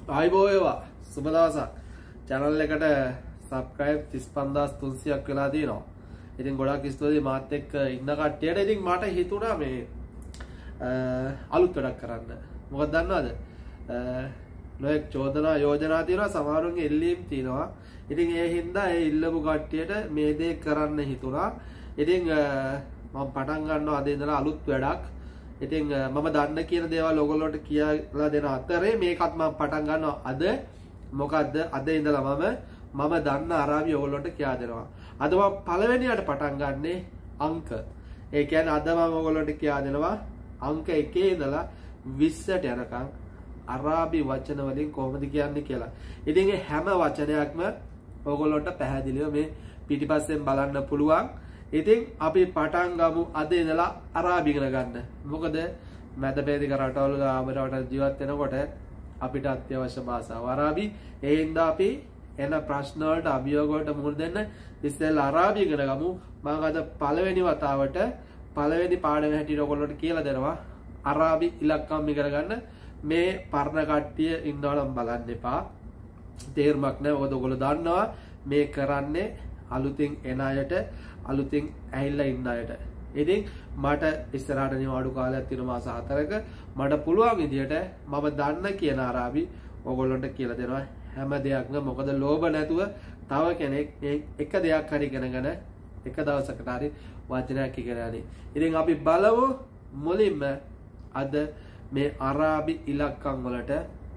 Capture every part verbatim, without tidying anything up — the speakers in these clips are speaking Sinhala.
ආයිබෝ වේවා සුබ දවසක්. channel එකට subscribe තිස් පන්දාස් තුන්සියක් වෙලා තියෙනවා. ඉතින් ගොඩක් ස්තුතියි මාත් එක්ක ඉන්න කට්ටියට. ඉතින් මට හිතුණා මේ අලුත් වැඩක් කරන්න. මොකද දන්නවද? නොඑක් චෝදනා යෝජනා තියෙනවා, සමහරුන්ගේ ඉල්ලීම් තියෙනවා. ඉතින් ඒ හින්දා ඒ ඉල්ලපු කට්ටියට මේ දේ කරන්න හිතුණා. ඉතින් මම පටන් ගන්නවා අද ඉඳලා අලුත් වැඩක්. ඉතින් මම දන්න කියන දේවල් ඔයගොල්ලන්ට කියලා දෙන අතරේ මේකත් මම පටන් ගන්නවා අද. මොකද්ද? අද ඉඳලා මම මම දන්න අරාබි ඔයගොල්ලන්ට කියා දෙනවා. අද මම පළවෙනියට පටන් ගන්නෙ අංක. ඒ කියන්නේ අද මම ඔයගොල්ලන්ට කියා දෙනවා අංක එකේ ඉඳලා විස්සට යනකම් අරාබි වචන වලින් කොහොමද කියන්නේ කියලා. ඉතින් මේ හැම වචනයක්ම ඔයගොල්ලන්ට පැහැදිලිව මේ පිටිපස්සෙන් බලන්න පුළුවන්. ඉතින් අපි පටන් ගමු අද ඉඳලා අරාබි ඉගෙන ගන්න. මොකද මැදපෙදික රටවල ආමරවට ජීවත් වෙනකොට අපිට අත්‍යවශ්‍ය භාෂාව අරාබි. ඒ හින්දා අපි එන ප්‍රශ්න වලට අභියෝග වලට මුහුණ දෙන්න ඉස්සෙල්ලා අරාබි ඉගෙන ගමු. මම අද පළවෙනි වතාවට පළවෙනි පාඩම හැටියට ඔයගොල්ලන්ට කියලා දෙනවා අරාබි ඉලක්කම් ඉගෙන ගන්න. මේ පරණ කට්ටිය ඉන්නවනම් බලන්න එපා. තේරුමක් නැහැ. මොකද ඔයගොල්ලෝ දන්නවා මේ කරන්නේ අලුතින් එන අයට, අලුතින් ඇහිලා ඉන්න අයට. ඉතින් මට ඉස්සරහට නිවාඩු කාලයක් තියෙන මාස හතරක මට පුළුවන් විදියට මම දන්න කියන අරාබි ඔයගොල්ලන්ට කියලා දෙනවා හැම දෙයක්ම. මොකද ලෝභ නැතුව තව කෙනෙක් එක දෙයක් හරි ඉගෙනගෙන එක දවසකට හරි වචනයක් ඉගෙන ගන්න. ඉතින් අපි බලමු මුලින්ම අද මේ අරාබි ඉලක්කම් වලට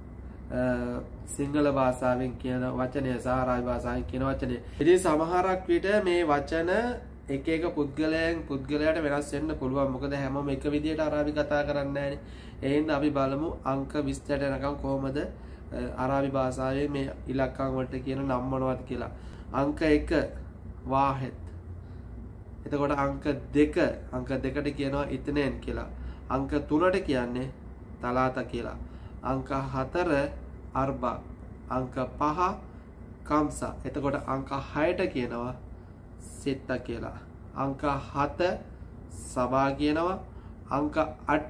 සිංහල භාෂාවෙන් කියන වචනය සහ අරාබි භාෂාවෙන් කියන වචනය. ඉතින් සමහරක් විට මේ වචන එක එක පුද්ගලයන් පුද්ගලයාට වෙනස් වෙන්න පුළුවන්. මොකද හැමෝම එක විදියට අරාබි කතා කරන්නේ නැහැනේ. ඒ හින්දා අපි බලමු අංක විස්සට යනකම් කොහොමද අරාබි භාෂාවේ මේ ඉලක්කම් වලට කියන නම් මොනවද කියලා. අංක එක වාහෙද්. එතකොට අංක දෙක අංක දෙකට කියනවා ඉතනෙන් කියලා. අංක තුනට කියන්නේ තලාත කියලා. අංක හතර අර්බා. අංක පහ කම්සා. එතකොට අංක හයට කියනවා සිත්ත කියලා. අංක හත සබා කියනවා. අංක අට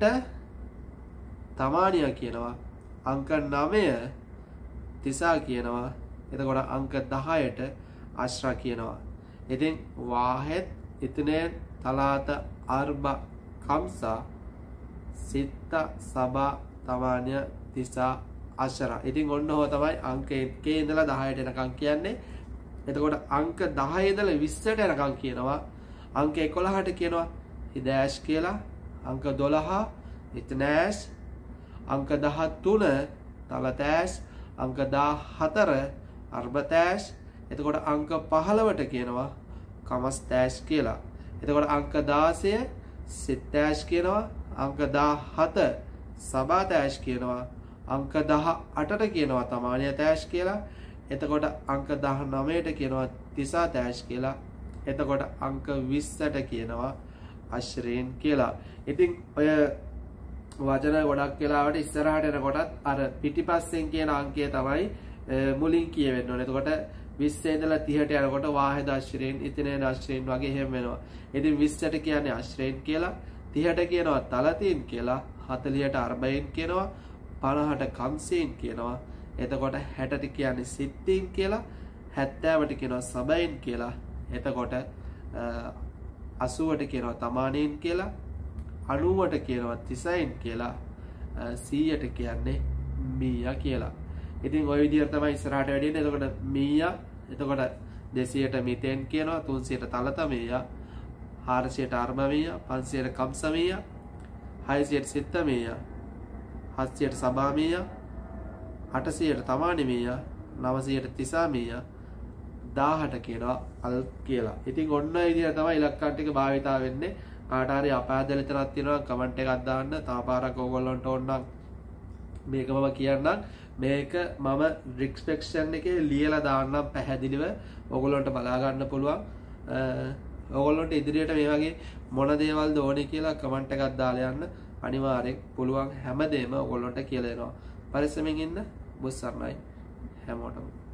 තමානියා කියනවා. අංක නවය තිසා කියනවා. එතකොට අංක දහයට අශ්රා කියනවා. ඉතින් වාහෙද් ඉතනෙන් තලාත අර්බා කම්සා සිත්ත සබා තමානිය තිසා අශ්රා. ඉතින් ඔන්න ඔය තමයි අංක එකේ ඉඳලා දහයට යනකම් කියන්නේ. එතකොට අංක දහය ඉඳලා විස්සට යනකම් කියනවා. අංක එකොළහට කියනවා හිදෑෂ් කියලා. අංක දොළහ ඉතනෑෂ්. අංක දහතුන තලතෑෂ්. අංක දහතර අර්බතෑෂ්. එතකොට අංක පහළවට කියනවා කමස්තෑෂ් කියලා. එතකොට අංක දාසය සිත්තෑෂ් කියනවා. අංක දහහත සබාතෑෂ් කියනවා. අංක දහඅටට කියනවා තමානියතෑෂ් කියලා. එතකොට අංක දහනවයට කියනවා තිසාතෑෂ් කියලා. එතකොට අංක විස්සට කියනවා අශ්රේන් කියලා. ඉතින් ඔය වචන ගොඩක් වෙලාවට ඉස්සරහට එනකොටත් අර පිටිපස්සෙන් කියන අංකය තමයි මුලින් කියවෙන්න ඕනේ. එතකොට විස්සේ ඉඳලා තිහට යනකොට වාහෙද අශ්රේන් ඉතනෙන් අශ්රේන් වගේ එහෙම වෙනවා. ඉතින් විස්සට කියන්නේ අශ්රේන් කියලා. තිහට කියනවා තලතින් කියලා. හතලිහට අර්බයින් කියනවා. පනහට කම්සීන් කියනවා. එතකොට හැටට කියන්නේ සිත්තින් කියලා. හැත්තෑවට කියනවා සබයින් කියලා. එතකොට අසූවට කියනවා තමානීන් කියලා. අනූවට කියනවා තිසයින් කියලා. සීයට කියන්නේ මීයා කියලා. ඉතින් ওই විදිහට තමයි ඉස්සරහට වැඩින්නේ. එතකොට මීයා, එතකොට දෙසියට මිතෙන් කියනවා. තුන්සියට තලත මීයා, හාරසියට අර්බ මීයා, පන්සියට කම්ස මීයා, හයසියට සිත්ත මීයා, හත්සියට සබා මීයා, අටසියට තමානි මීයා, නවසියට තිසා මීයා, දාහට කියනවා අල් කියලා. ඉතින් ඔන්න ඔය විදිහට තමයි ඉලක්කම් ටික භාවිතා වෙන්නේ. කාට හරි අපෑදෙල විතරක් තියෙනවා කමෙන්ට් එකක් දාන්න. තව පාරක් ඕගොල්ලන්ට ඕන නම් මේක මම කියන්නම්. මේක මම ඩිස්ක්‍රිප්ෂන් එකේ ලියලා දාන්නම් පැහැදිලිව. ඕගොල්ලන්ට බලා ගන්න පුළුවන්. ඕගොල්ලන්ට ඉදිරියට මේ වගේ මොන දේවල්ද ඕනේ කියලා කමෙන්ට් එකක් දාලා යන්න. අනිවාර්යෙන් පුළුවන් හැමදේම ඕගොල්ලන්ට කියලා දෙනවා. පරිස්සමෙන් ඉන්න. බුස්සර්ණයි හැමෝටම.